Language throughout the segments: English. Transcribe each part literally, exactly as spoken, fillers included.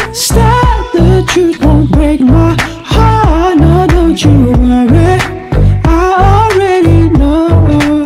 Stop, the truth won't break my heart. No, don't you worry, I already know.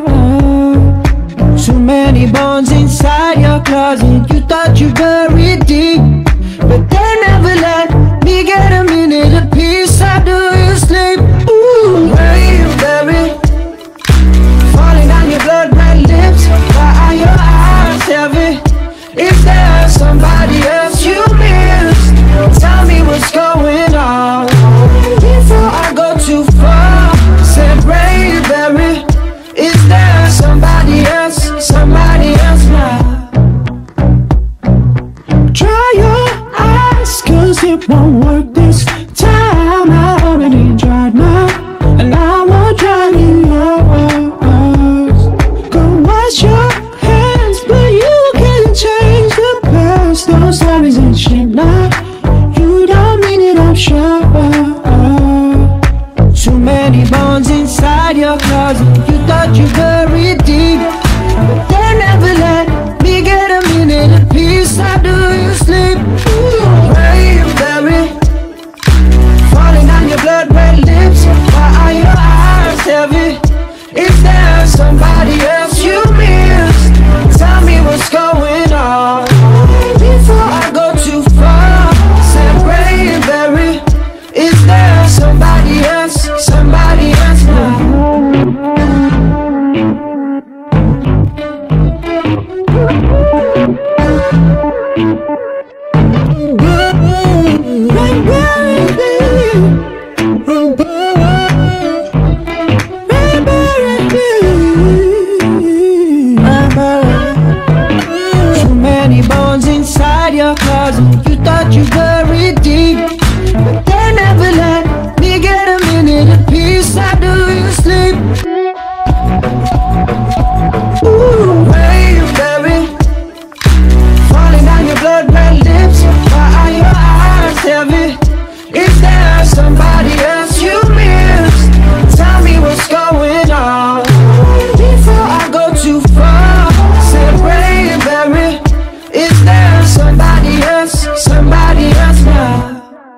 Too many bones inside your closet. You thought you buried deep, but they never let me get a minute of peace. How do you sleep? Ooh, where you buried? Falling down your blood red lips. Why are your eyes heavy? Is there somebody else you miss? Tell me what's going on before I go too far. Said Ray Berry, is there somebody else? Somebody else now? Dry your eyes, cause it won't work this time. I already tried now, and I won't try yours. Go wash your hands, but you can't change the past. Those stories ain't shit now. You don't mean it, I'm sure. Too many bones inside your closet. You thought you buried deep, but they never let me get a minute of peace. How do you sleep? Where you buried? Falling down your blood red lips. Why are your eyes heavy? Is there somebody else you missed? Tell me what's going on before I go too far. Said Ray Berry, is there somebody else? Somebody else now? Too many bones inside your closet. You thought you buried deep, but they never let me get a minute of peace. How do you sleep? Ooh, where you buried? Falling down your blood red lips. Why are your eyes heavy? Is there somebody else you missed? Tell me what's going on before I go too far. Said Ray Berry, is there somebody else? Somebody else now?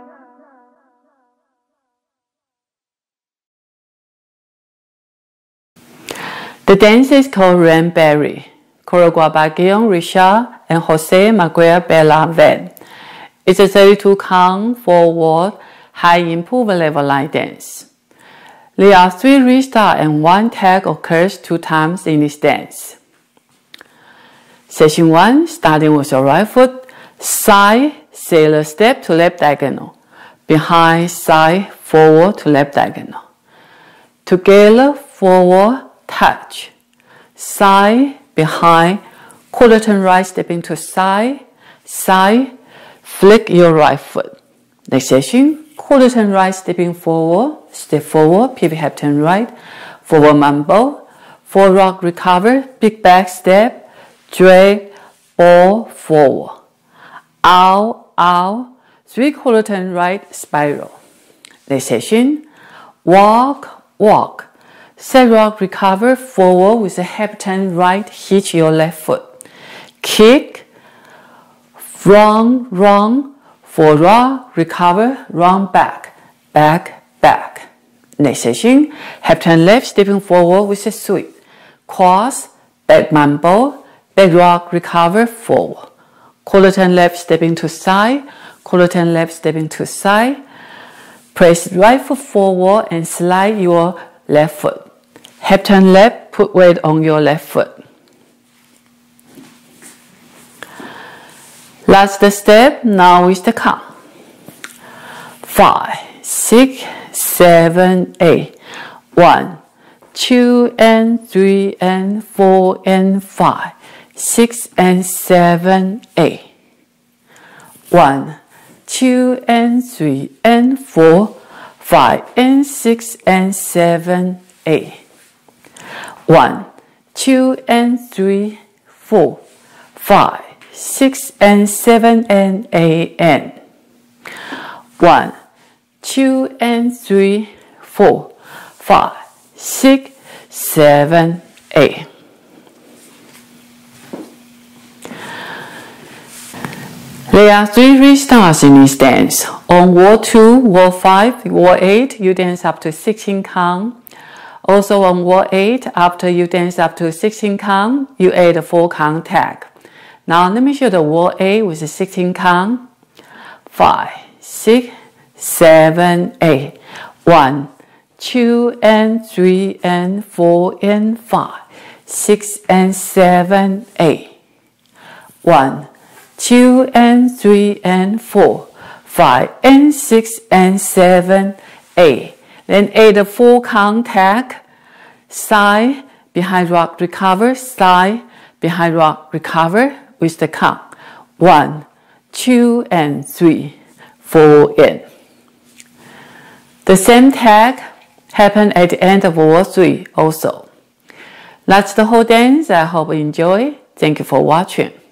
The dance is called Rainberry, choreographed by Guillaume Richard and Jose Maguire Belaven. It's a thirty-two count forward high input level line dance. There are three restarts and one tag occurs two times in this dance. Section one, starting with your right foot, side, sailor step to left diagonal, behind, side, forward to left diagonal. Together, forward, touch, side, behind, quarter turn right, stepping to side, side, flick your right foot. Next section, quarter turn right, stepping forward, step forward, pivot half turn right, forward mambo, forward rock recover, big back step, drag, ball, forward, out, out, three quarter turn right, spiral. Next section, walk, walk, set rock recover, forward with a half turn right, hitch your left foot, kick, run, run, for rock, recover, run back, back, back. Next section, half turn left, stepping forward with a sweep, cross, back mambo, back rock, recover, forward, quarter turn left, stepping to side, quarter turn left, stepping to side, press right foot forward and slide your left foot, half turn left, put weight on your left foot. Last step, now is the count. Five, six, seven, eight. One, two, and three, and four, and five. Six, and seven, eight. One, two, and three, and four, five, and six, and seven, eight. One, two, and three, four, five, six, and seven, and eight, and one, two, and three, four, five, six, seven, eight. There are three restarts in this dance. On wall two, wall five, wall eight, you dance up to sixteen count. Also on wall eight, after you dance up to sixteen count, you add a four count tag. Now let me show the wall eight with the sixteen count. five, six, seven, eight. one, two, and three, and four, and five. six, and seven, eight. one, two, and three, and four. five, and six, and seven, eight. Then add a four count tag. Side, behind rock, recover. Side, behind rock, recover with the count. one, two, and three, four, in. The same tag happened at the end of wall three also. That's the whole dance. I hope you enjoy. Thank you for watching.